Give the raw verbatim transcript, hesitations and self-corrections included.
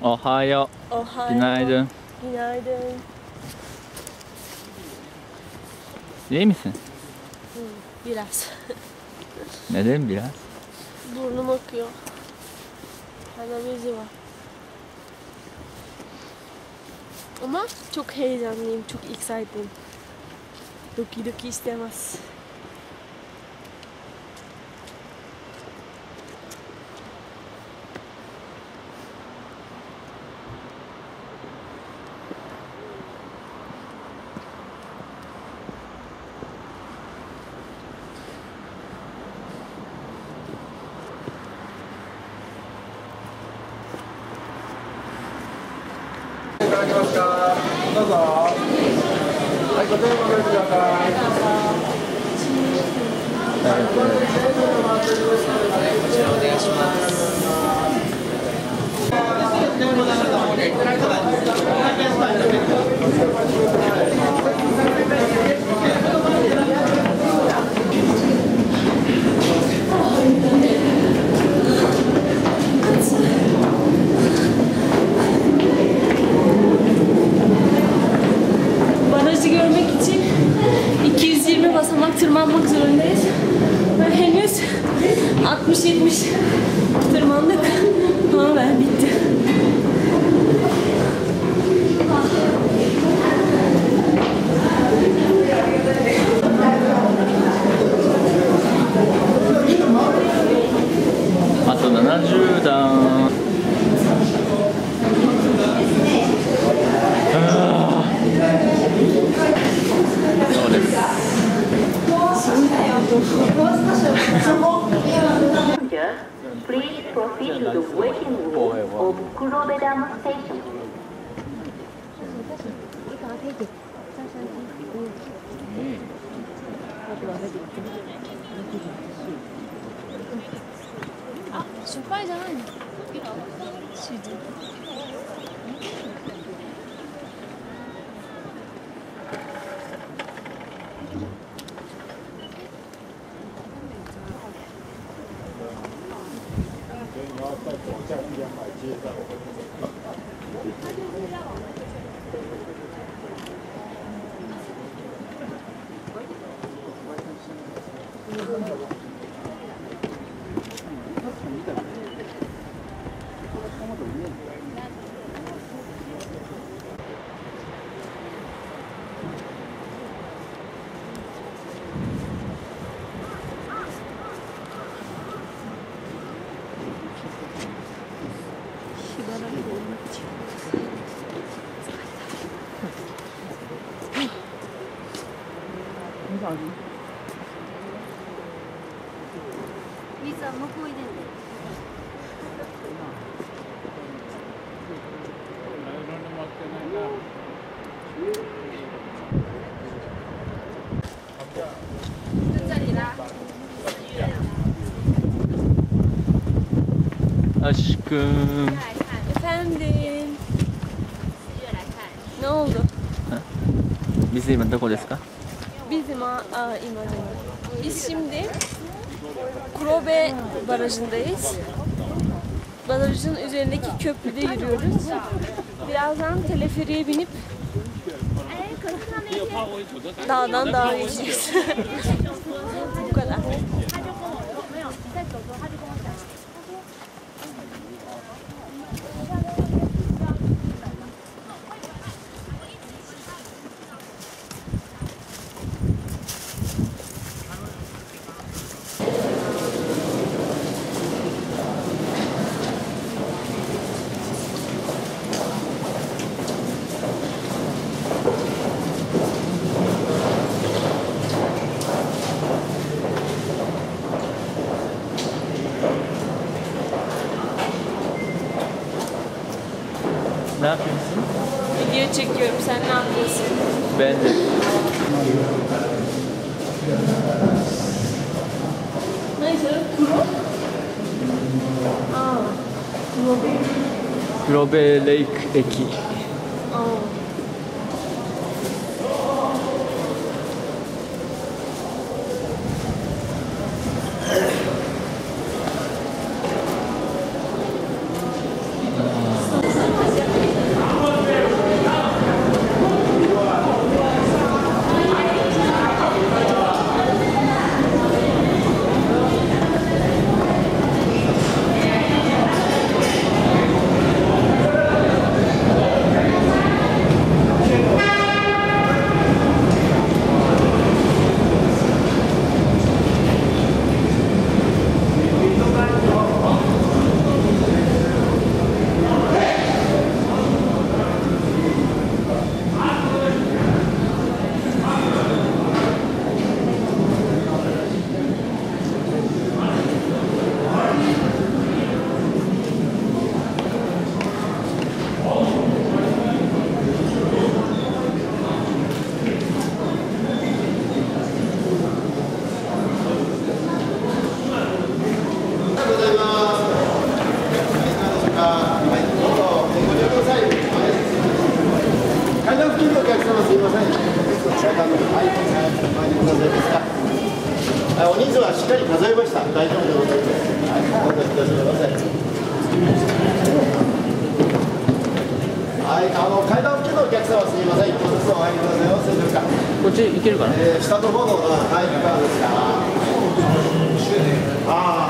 Ohayo. Ohayo. Günaydın. Günaydın. İyi misin? Hı, biraz. Neden biraz? Burnum akıyor. Bana bezi var. Ama çok heyecanlıyım, çok excited. Doki doki istemez. どうぞ。はい、こちらにお戻りください。こちらお願いします。 Barajı görmek için iki yüz yirmi basamak tırmanmak zorundayız. Ve henüz altmış yetmiş tırmandık. Ama ben bitti. Aとななじゅうだん。そうです。 Please proceed to the waiting room of Kurobe Dam Station. Ah, 初回じゃないの？シーズン。 水は向こう入れんで。 Aşkım. Efendim. Ne oldu? Biz今どこですか? Biz ima, aa, ima değil. Biz şimdi Kurobe Barajı'ndayız. Barajın üzerindeki köprüde yürüyoruz. Birazdan teleferiğe binip dağdan dağa geçeceğiz. Bu kadar. Ne yapıyorsun? Video çekiyorum. Sen ne yapıyorsun? Ben de. Neyse, Kuro? Aa, Kurobe. Kurobe Lake Eki. Aa. 大丈夫でございます。はい、どうぞいらっしゃいませ。はい、あの階段付近のお客様すみません、一歩ずつお入りください。よろしいですか。 こっち行けるかな。 えー、下の方のはいいかがですか。ああ。